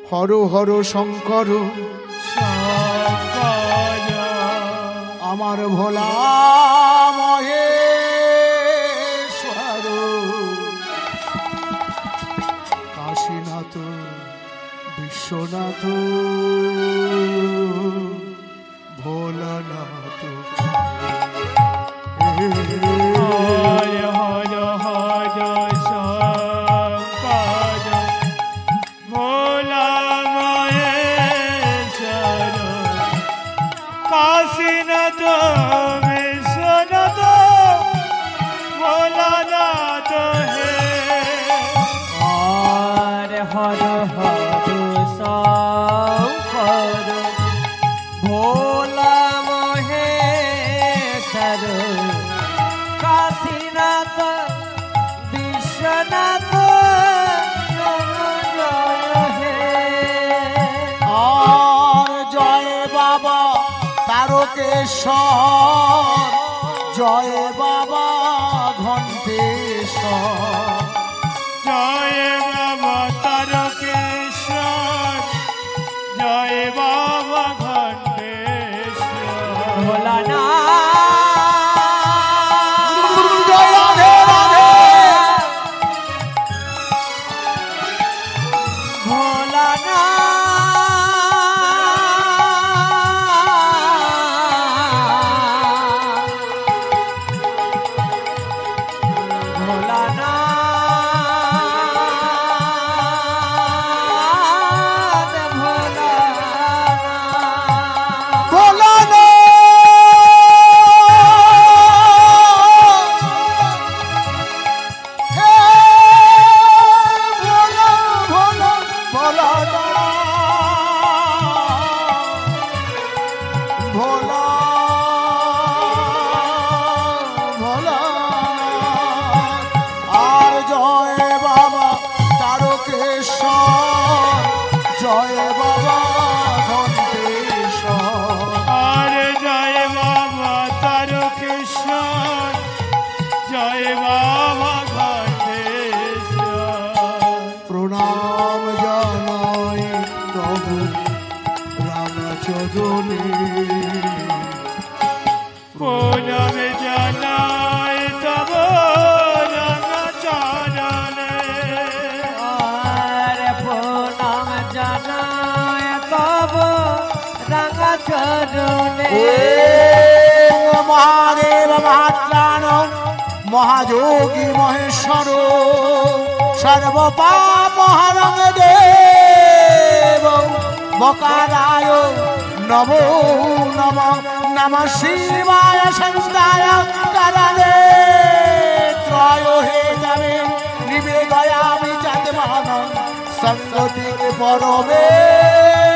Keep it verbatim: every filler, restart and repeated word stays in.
হর হর শঙ্কর আমার ভোলা মহেশ্বর কাশীনাথ বিশ্বনাথ ভোলানাথ হর হর হর শঙ্কর ভোলা মহেশ্বর কাশীনাথ বিশ্বনাথ ভোলানাথ হে হর হর হর শঙ্কর ভোলা মহেশ্বর কাশীনাথ বিশ্বনাথ জয় হে। আর জয় বাবা তারকেশ্বর জয় বাবা ঘণ্টেশ্বর জয় বাবা তারকেশ্বর জয় বাবা ঘণ্টেশ্বর ভোলানাথ জয় রাধে রাধে প্রণামে জানাই তব রঙচরণে আর প্রণাম জানায় তব রঙচরণে মহাদেব মহাত্রাণ মহাযোগী মহেশ্বর সর্বপাপ হরং দেব বকারায় নমো নম নম শিবায় সন্তায় করণে ত্রয় হে তবে নিবেদয়ামি চাঁদমান সঙ্গতিকে পরবে